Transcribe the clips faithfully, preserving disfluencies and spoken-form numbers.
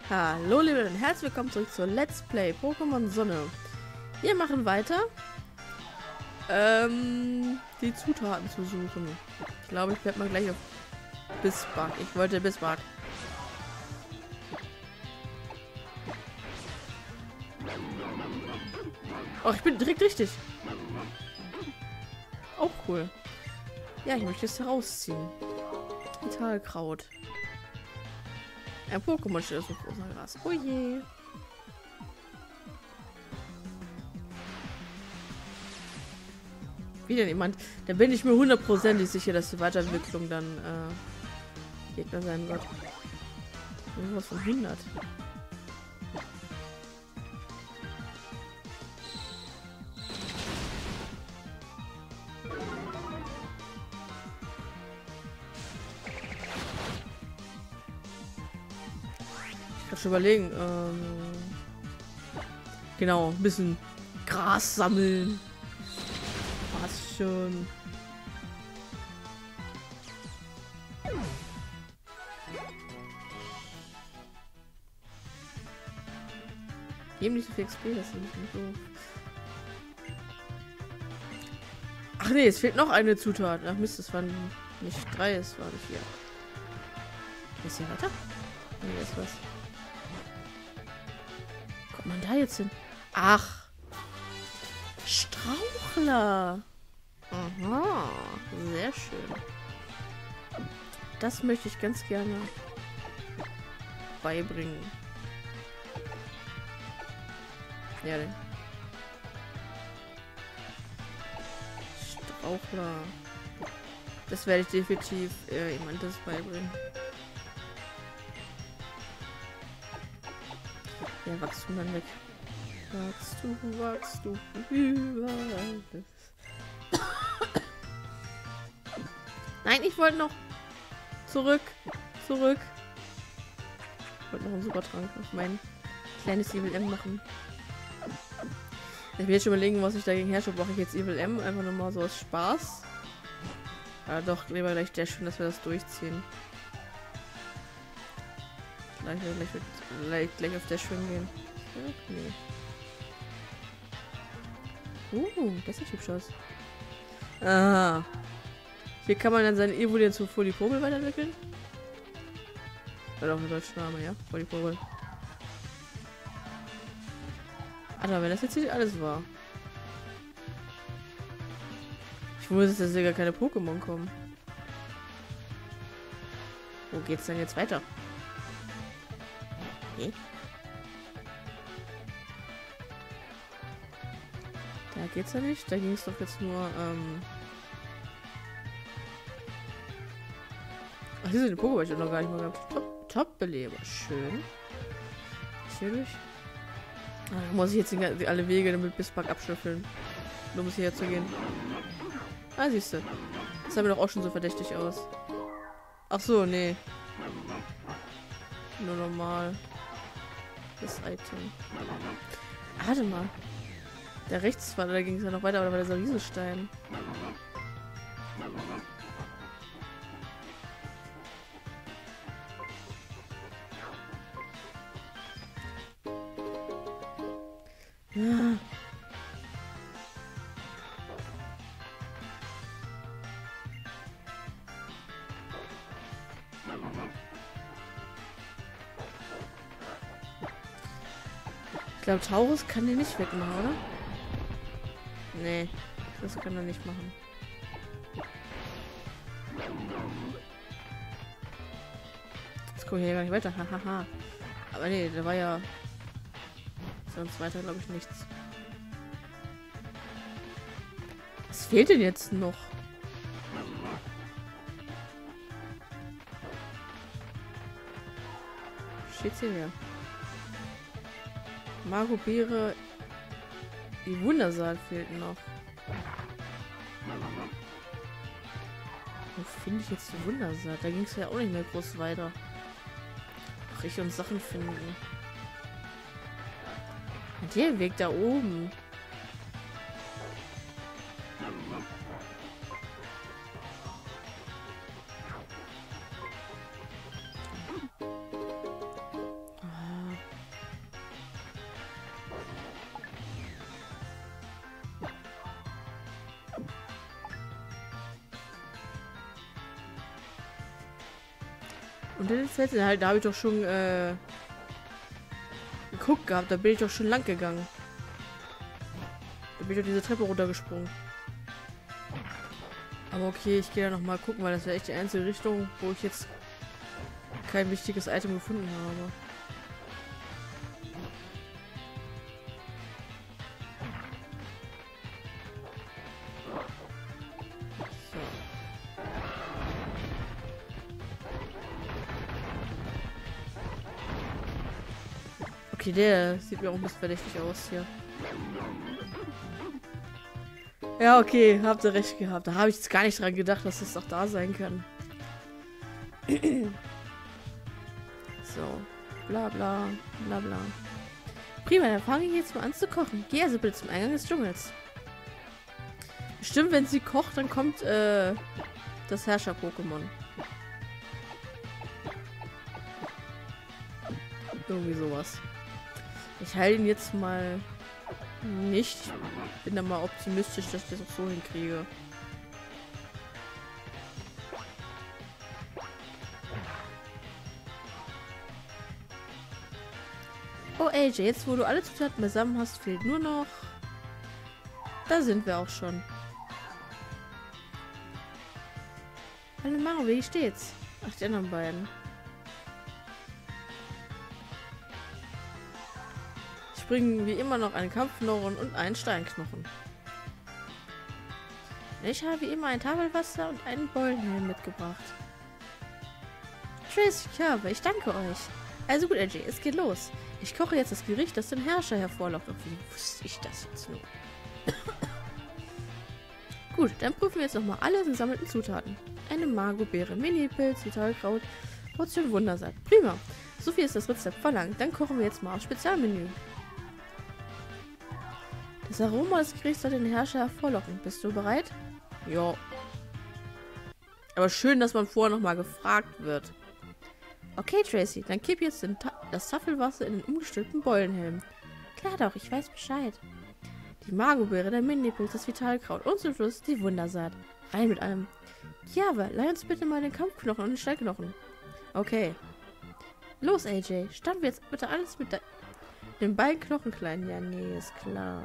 Hallo liebe und herzlich willkommen zurück zur Let's Play Pokémon Sonne. Wir machen weiter, ähm, die Zutaten zu suchen. Ich glaube, ich werde mal gleich auf Bismarck. Ich wollte Bismarck. Oh, ich bin direkt richtig. Auch cool. Ja, ich möchte es herausziehen. Vitalkraut. Ein Pokémon steht auf rosa Gras. Oh je. Wieder jemand. Da bin ich mir hundertprozentig sicher, dass die Weiterentwicklung dann äh, Gegner sein wird. Irgendwas von hundert. Ich kann schon überlegen. Ähm, genau, ein bisschen Gras sammeln. Passt schon. Geben nicht so viel X P, das ist nicht so. Ach nee, es fehlt noch eine Zutat. Ach Mist, es waren nicht drei, es waren vier. Ist hier weiter? Nee, ist was. Kommt man da jetzt hin? Ach. Strauchler. Aha. Sehr schön. Das möchte ich ganz gerne beibringen. Ja, denn. Strauchler. Das werde ich definitiv äh, jemand das beibringen. Ja, Wachstum dann weg. Wachst du, wachst du überall. Nein, ich wollte noch zurück, zurück. Ich wollte noch einen Supertrank auf mein kleines Evil M machen. Ich will jetzt schon überlegen, was ich dagegen herrsche. Brauche ich jetzt Evil M? Einfach nur mal so aus Spaß. Ja, doch, lieber gleich der schön, dass wir das durchziehen. Gleich, gleich, gleich, gleich auf der schwimmen gehen. Okay. Uh, das sieht hübsch aus. Aha. Hier kann man dann seine Evolien zu Polypobel weiterentwickeln. Oder auch ein deutscher Name, ja? Polypobel. Alter, wenn das jetzt nicht alles war. Ich wusste, dass hier gar keine Pokémon kommen. Wo geht's denn jetzt weiter? Okay. Da geht's ja nicht. Da ging es doch jetzt nur, ähm... Ach, hier sind die Pokémon, ich hab noch gar nicht mal gehabt. Top, Top-Beleber. Schön. Natürlich. Ach, muss ich jetzt die, alle Wege mit Bismarck abschnüffeln. Nur um hierher zu gehen. Ah, siehst du. Das sah mir doch auch schon so verdächtig aus. Ach so, nee. Nur normal. Das Item. Ah, warte mal. Da rechts war, da ging es ja noch weiter, aber da war dieser Riesenstein. Ja. Ich glaube, Taurus kann den nicht wegmachen, oder? Nee, das kann er nicht machen. Jetzt gucke ich hier gar nicht weiter. Hahaha. Aber nee, da war ja sonst weiter, glaube ich, nichts. Was fehlt denn jetzt noch? Steht's hierher? Margot Beere. Die Wundersaat fehlt noch. Wo finde ich jetzt die Wundersaat? Da ging es ja auch nicht mehr groß weiter. Ach, ich und Sachen finden. Und der Weg da oben. Und dann ist jetzt halt, da habe ich doch schon äh, geguckt gehabt, da bin ich doch schon lang gegangen. Da bin ich doch diese Treppe runtergesprungen. Aber okay, ich gehe da noch mal gucken, weil das wäre echt die einzige Richtung, wo ich jetzt kein wichtiges Item gefunden habe. Okay, der sieht mir auch ein bisschen verdächtig aus hier. Ja, okay, habt ihr recht gehabt. Da habe ich jetzt gar nicht dran gedacht, dass das doch da sein kann. So, bla bla, bla bla. Prima, dann fange ich jetzt mal an zu kochen. Geh also bitte zum Eingang des Dschungels. Stimmt, wenn sie kocht, dann kommt äh, das Herrscher-Pokémon. Irgendwie sowas. Ich heile ihn jetzt mal nicht. Bin da mal optimistisch, dass ich das auch so hinkriege. Oh, A J, jetzt wo du alle Zutaten beisammen hast, fehlt nur noch... Da sind wir auch schon. Hallo Maro, wie steht's? Ach, die anderen beiden. Ich bringe wie immer noch einen Kampfknochen und einen Steinknochen. Ich habe wie immer ein Tafelwasser und einen Beulenhelm mitgebracht. Trace, ich habe, ich danke euch. Also gut, A J, es geht los. Ich koche jetzt das Gericht, das den Herrscher hervorlockt. Und wie wusste ich das jetzt nur? Gut, dann prüfen wir jetzt nochmal alle gesammelten Zutaten. Eine Margobeere, Mini-Pilz, Vitalkraut, Portion Wundersaat. Prima. So viel ist das Rezept verlangt. Dann kochen wir jetzt mal auf Spezialmenü. Das Aroma des Gerichts soll den Herrscher hervorlocken. Bist du bereit? Ja. Aber schön, dass man vorher nochmal gefragt wird. Okay, Tracy, dann kipp jetzt den Ta das Tafelwasser in den umgestülpten Beulenhelm. Klar doch, ich weiß Bescheid. Die Margobeere, der Mini-Pilz, das Vitalkraut und zum Schluss die Wundersaat. Rein mit allem. Ja, aber leih uns bitte mal den Kampfknochen und den Steinknochen. Okay. Los, A J, stampf jetzt bitte alles mit den beiden Knochen klein. Ja, nee, ist klar.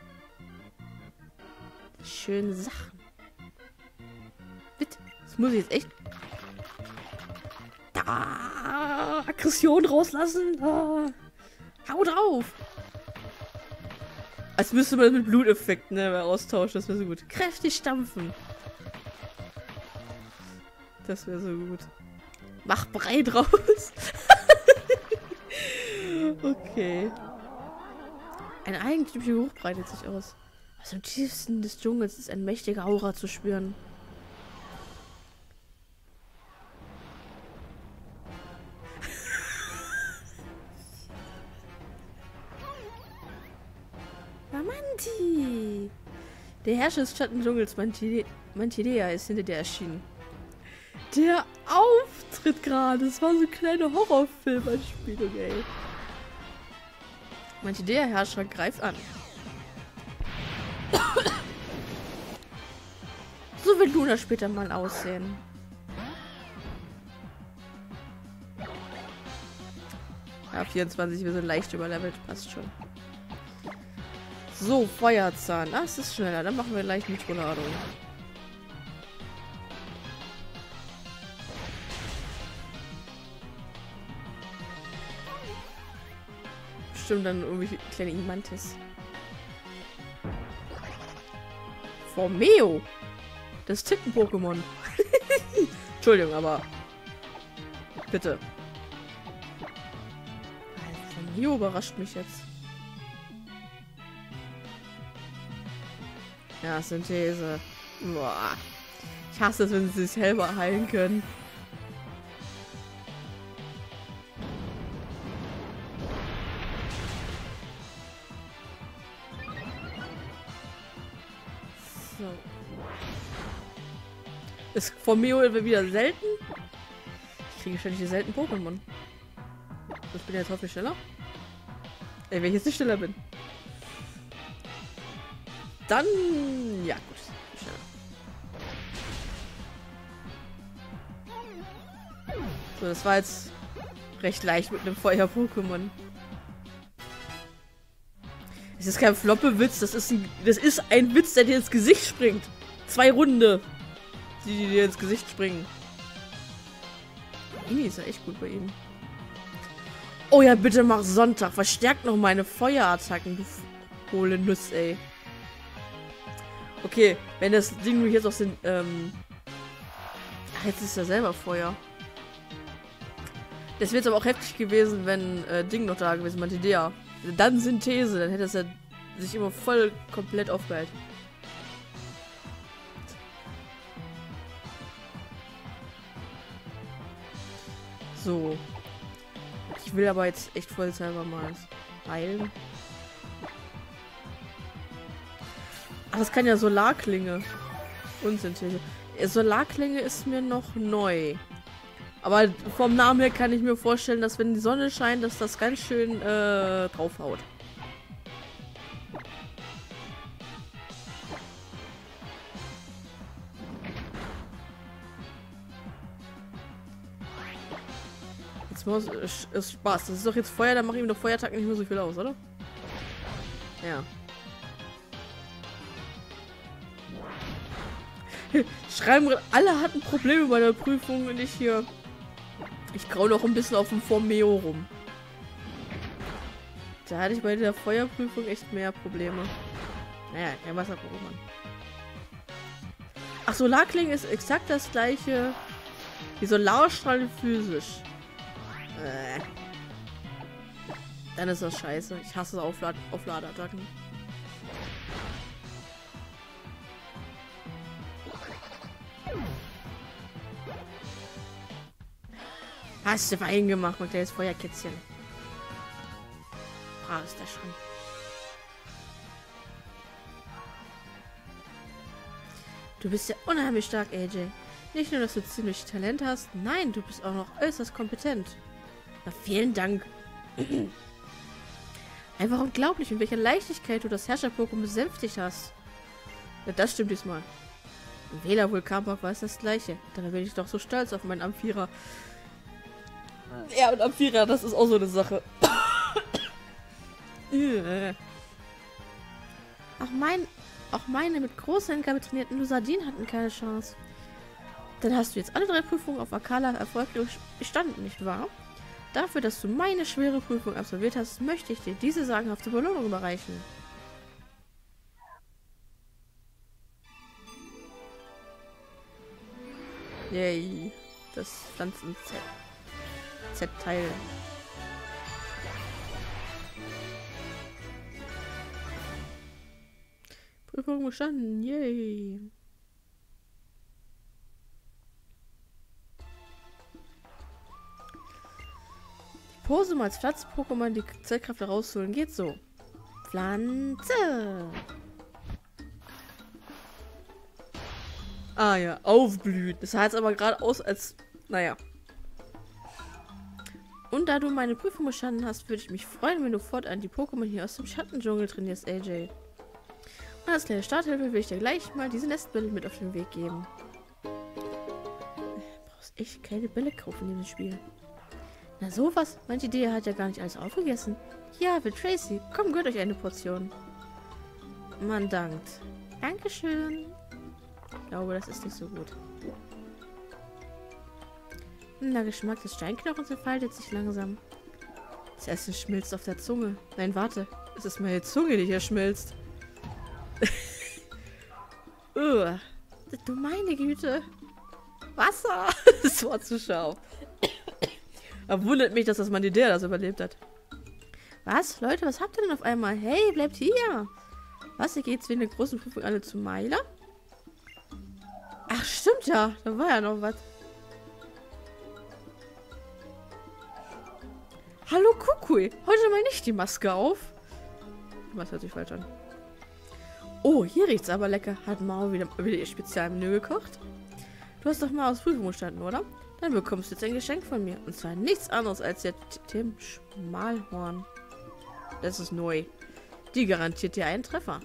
Die schönen Sachen. Bitte, das muss ich jetzt echt... Da, Aggression rauslassen. Da. Hau drauf. Als müsste man das mit Bluteffekten ne, austauschen. Das wäre so gut. Kräftig stampfen. Das wäre so gut. Mach Brei draus. Okay. Ein eigentümlicher Geruch breitet sich aus. Aus dem tiefsten des Dschungels ist ein mächtiger Aura zu spüren. Manti! Der Herrscher des Schattendschungels, Mantidea, ist hinter dir erschienen. Der Auftritt gerade, das war so eine kleine Horrorfilm-Anspielung, ey. Mantidea Herrscher greift an. So wird Luna später mal aussehen. Ja, vierundzwanzig, wir sind leicht überlevelt, passt schon. So, Feuerzahn. Ah, es ist schneller. Dann machen wir gleich mit Tornado. Bestimmt dann irgendwie kleine Imantis. Formeo! Das Ticken-Pokémon. Entschuldigung, aber... Bitte. Formeo überrascht mich jetzt. Ja, Synthese. Boah. Ich hasse es, wenn sie sich selber heilen können. So. Ist Formeo wieder selten? Ich kriege ständig die seltenen Pokémon. Ich bin jetzt hoffentlich schneller. Ey, wenn ich jetzt nicht schneller bin. Dann, ja gut, schneller. So, das war jetzt recht leicht mit einem Feuer-Pokémon. Das ist kein Floppe-Witz, das ist ein, das ist ein Witz, der dir ins Gesicht springt. Zwei Runde, die, die dir ins Gesicht springen. Ini ist ja echt gut bei ihm. Oh ja, bitte mach Sonntag. Verstärkt noch meine Feuerattacken, du hohle Nuss, ey. Okay, wenn das Ding nur jetzt aus den, ähm... Ach, jetzt ist er selber Feuer. Das wäre jetzt aber auch heftig gewesen, wenn äh, Ding noch da gewesen, Mantidea. Dann Synthese, dann hätte es ja sich immer voll komplett aufgeheilt. So. Ich will aber jetzt echt voll selber mal heilen. Ach, das kann ja Solarklinge. Und Synthese. Solarklinge ist mir noch neu. Aber vom Namen her kann ich mir vorstellen, dass wenn die Sonne scheint, dass das ganz schön äh, draufhaut. Jetzt muss es ist Spaß. Das ist doch jetzt Feuer, dann mache ich ihm doch Feuerattacken nicht mehr so viel aus, oder? Ja. Schreiben, alle hatten Probleme bei der Prüfung und ich hier. Ich grau noch ein bisschen auf dem Formeo rum. Da hatte ich bei der Feuerprüfung echt mehr Probleme. Naja, kein Wasser-Pokémon. Ach, Solarklinge ist exakt das gleiche. Die Solarstrahlen physisch. Äh. Dann ist das scheiße. Ich hasse Auflad Aufladeattacken. Hast du fein gemacht, mein kleines Feuerkätzchen. Brav ist das schon. Du bist ja unheimlich stark, A J. Nicht nur, dass du ziemlich Talent hast, nein, du bist auch noch äußerst kompetent. Na, vielen Dank. Einfach unglaublich, in welcher Leichtigkeit du das Herrscher-Pokémon besänftigt hast. Ja, das stimmt diesmal. Im Wähler-Vulkanpark war es das gleiche. Dabei bin ich doch so stolz auf meinen Amphira. Ja, und Amphira, das ist auch so eine Sache. Auch, mein, auch meine mit Großhändler trainierten Lusardin hatten keine Chance. Dann hast du jetzt alle drei Prüfungen auf Akala erfolgreich bestanden, nicht wahr? Dafür, dass du meine schwere Prüfung absolviert hast, möchte ich dir diese sagenhafte Belohnung überreichen. Yay. Das Pflanzen-Z. Z-Teil. Prüfung bestanden. Yay. Die Pose, um als Pflanzen-Pokémon die Z-Kraft herauszuholen, geht so. Pflanze. Ah ja, aufblühen. Das sah jetzt aber gerade aus, als... Naja. Und da du meine Prüfung bestanden hast, würde ich mich freuen, wenn du fortan die Pokémon hier aus dem Schattendschungel trainierst, A J. Und als kleine Starthilfe will ich dir gleich mal diese Nestbälle mit auf den Weg geben. Du brauchst echt keine Bälle kaufen in dem Spiel. Na sowas, manche Idee hat ja gar nicht alles aufgegessen. Ja, will Tracy, komm, gönnt euch eine Portion. Man dankt. Dankeschön. Ich glaube, das ist nicht so gut. Der Geschmack des Steinknochens entfaltet sich langsam. Das Essen schmilzt auf der Zunge. Nein, warte. Es ist meine Zunge, die hier schmilzt. uh, du meine Güte. Wasser. Das war zu scharf. Aber wundert mich, dass das Mantidea das überlebt hat. Was? Leute, was habt ihr denn auf einmal? Hey, bleibt hier. Was, ihr geht's wegen der großen Prüfung alle zu Meiler? Ach, stimmt ja. Da war ja noch was. Hallo Kukui, heute mal nicht die Maske auf. Die Maske hört sich falsch an. Oh, hier riecht's aber lecker. Hat Mao wieder, wieder ihr Spezialmenü gekocht? Du hast doch mal aus Prüfung gestanden, oder? Dann bekommst du jetzt ein Geschenk von mir. Und zwar nichts anderes als der Tim Schmalhorn. Das ist neu. Die garantiert dir einen Treffer.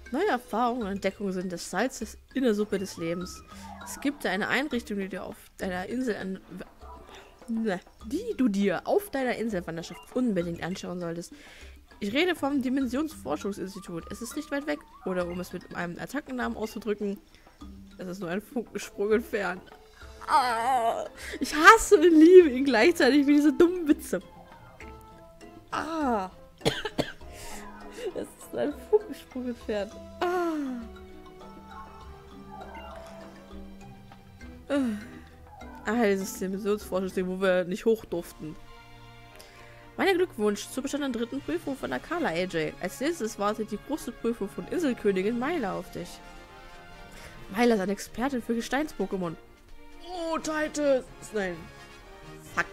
Neue Erfahrungen und Entdeckungen sind das Salz des, in der Suppe des Lebens. Es gibt eine Einrichtung, die du auf deiner Insel an, ne, die du dir auf deiner Inselwanderschaft unbedingt anschauen solltest. Ich rede vom Dimensionsforschungsinstitut. Es ist nicht weit weg. Oder um es mit einem Attackennamen auszudrücken, es ist nur ein Funkensprung entfernt. Ah, ich hasse und liebe ihn gleichzeitig wie diese dummen Witze. Ah. Es ist ein Funkensprung entfernt. Ah. Ah, dieses Dimensionsforschungsding, wo wir nicht hoch durften. Mein Glückwunsch zur bestandenen dritten Prüfung von der Carla A J. Als nächstes wartet die große Prüfung von Inselkönigin Myla auf dich. Myla ist eine Expertin für Gesteins-Pokémon. Oh, Titus! Nein. Fuck.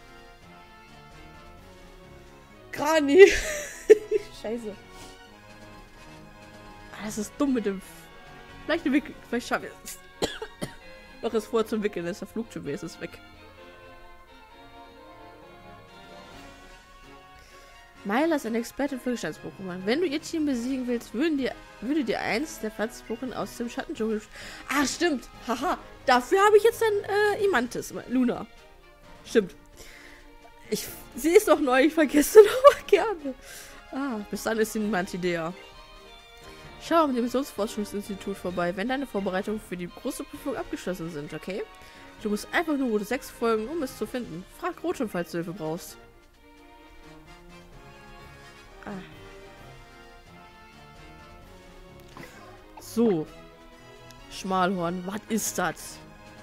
Grani! Scheiße. Ah, das ist dumm mit dem... Vielleicht eine Wickel... Vielleicht schaffe ich es. Doch es vor zum Wickeln, ist der Flug schon ist es weg. Myla ist eine Expertin für Gesteins-Pokémon. Wenn du ihr Team besiegen willst, würden dir, würde dir eins der Pflanzen-Pokémon aus dem Schattendschungel... Ah, stimmt! Haha! Dafür habe ich jetzt ein äh, Imantis. Luna. Stimmt. Ich, sie ist noch neu, ich vergesse noch mal gerne. Ah, bis dann ist sie ein Mantidea. Schau am Dimensionsforschungsinstitut vorbei, wenn deine Vorbereitungen für die große Prüfung abgeschlossen sind, okay? Du musst einfach nur Route sechs folgen, um es zu finden. Frag Rotom, falls du Hilfe brauchst. Ah. So. Schmalhorn, was ist das?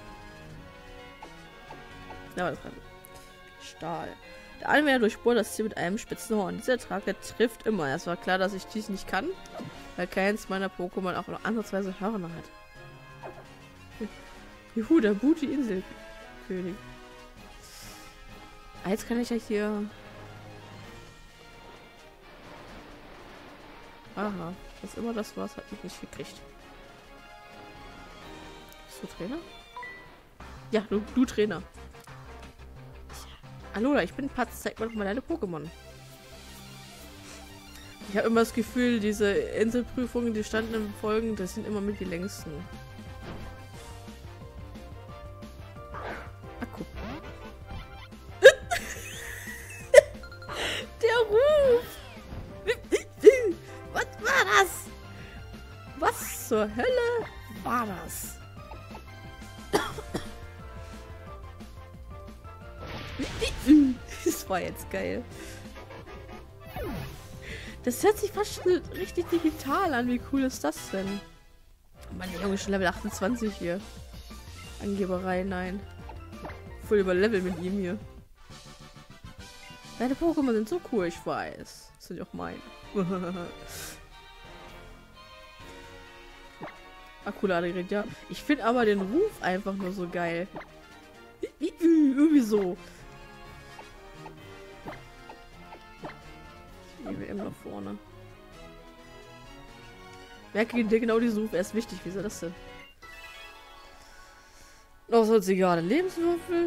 Ja, das kann. Stahl. Der Anwender durchbohrt das Ziel mit einem spitzen Horn. Dieser Trag, der trifft immer. Es war klar, dass ich dies nicht kann, weil keins meiner Pokémon auch noch ansatzweise Hörner hat. Juhu, der gute Inselkönig. Jetzt kann ich ja hier... Aha, was immer das war, hat mich nicht gekriegt. Bist du Trainer? Ja, du, du Trainer. Alola, ich bin Patz, zeig mir doch mal deine Pokémon. Ich habe immer das Gefühl, diese Inselprüfungen, die standen in Folgen, das sind immer mit die längsten. Ach, guck. Der Ruf! Was war das? Was zur Hölle war das? Das war jetzt geil. Das hört sich fast schon richtig digital an. Wie cool ist das denn? Mann, der Junge ist schon Level achtundzwanzig hier. Angeberei, nein. Voll über Level mit ihm hier. Deine Pokémon sind so cool, ich weiß. Das sind ja auch meine. Akkulade geredet, ja. Ich finde aber den Ruf einfach nur so geil. Irgendwie so. I W M nach vorne. Merke dir genau diesen Ruf, er ist wichtig. Wie ist das denn? Noch sonst egal. Lebenswürfel.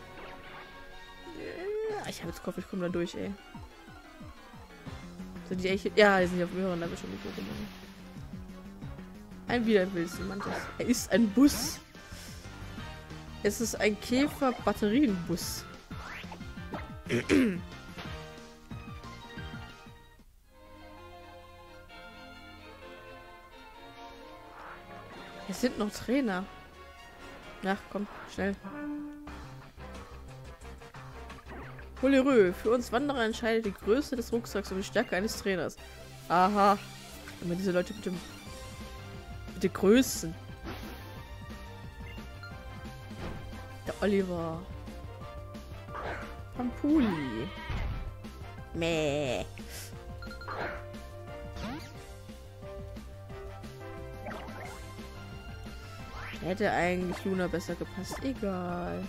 Ja, ich habe jetzt Kopf, ich komme da durch, ey. Sind die echt? Ja, die sind ja auf höheren Level schon die Pokémon. Ein Wiederbildungsmantis. Er ist ein Bus. Es ist ein Käfer-Batterienbus. Es sind noch Trainer. Ach, komm, schnell. Holerö, für uns Wanderer entscheidet die Größe des Rucksacks und die Stärke eines Trainers. Aha. Immer diese Leute mit dem... mit den Größen. Der Oliver. Pampuli. Mäh. Hätte eigentlich Luna besser gepasst. Egal.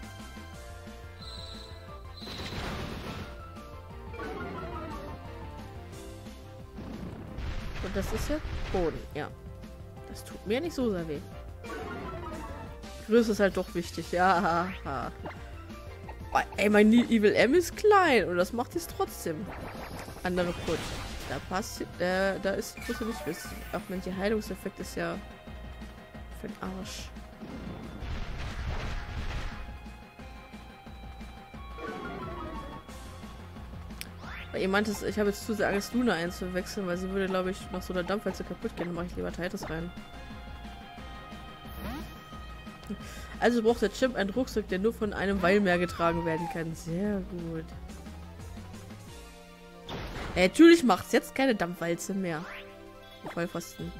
Und das ist ja Boden. Ja. Das tut mir nicht so sehr weh. Größe ist halt doch wichtig. Ja. Ey, mein Evil M ist klein. Und das macht es trotzdem. Andere Put. Da passt, äh, da ist die Größe nicht wissen. Ach Mensch, der Heilungseffekt ist ja für den Arsch. Weil ihr meint, ich habe jetzt zu sehr Angst, Luna einzuwechseln, weil sie würde, glaube ich, nach so einer Dampfwalze kaputt gehen. Dann mache ich lieber Titus rein. Also braucht der Chimp einen Rucksack, der nur von einem Weilmeer getragen werden kann. Sehr gut. Ja, natürlich macht es jetzt keine Dampfwalze mehr. Vollpfosten.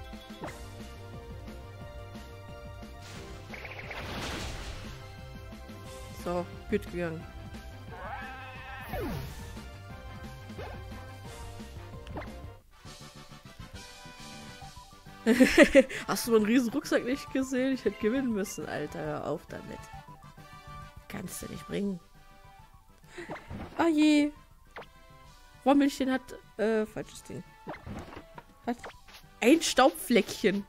So, gut gegangen. Hast du meinen riesen Rucksack nicht gesehen? Ich hätte gewinnen müssen, Alter. Hör auf damit. Kannst du nicht bringen. Ah je. Rommelchen hat, äh, falsches Ding. Hat ein Staubfleckchen.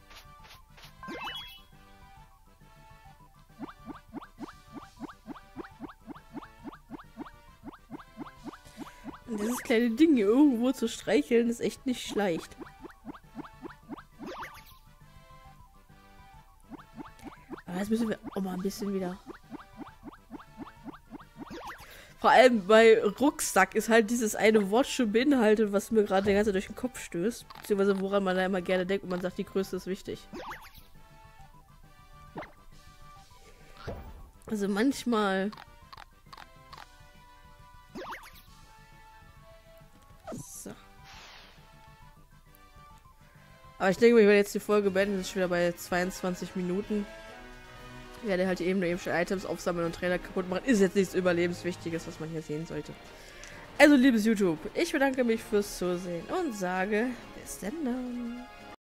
Und dieses kleine Ding hier irgendwo zu streicheln ist echt nicht leicht. Aber jetzt müssen wir auch mal ein bisschen wieder. Vor allem bei Rucksack ist halt dieses eine Wort schon beinhaltet, was mir gerade die ganze Zeit durch den Kopf stößt. Beziehungsweise woran man da immer gerne denkt und man sagt, die Größe ist wichtig. Also manchmal. So. Aber ich denke, ich werde jetzt die Folge beenden. Das ist schon wieder bei zweiundzwanzig Minuten. Ich werde halt eben nur eben schon Items aufsammeln und Trainer kaputt machen. Ist jetzt nichts Überlebenswichtiges, was man hier sehen sollte. Also, liebes YouTube, ich bedanke mich fürs Zusehen und sage bis dann.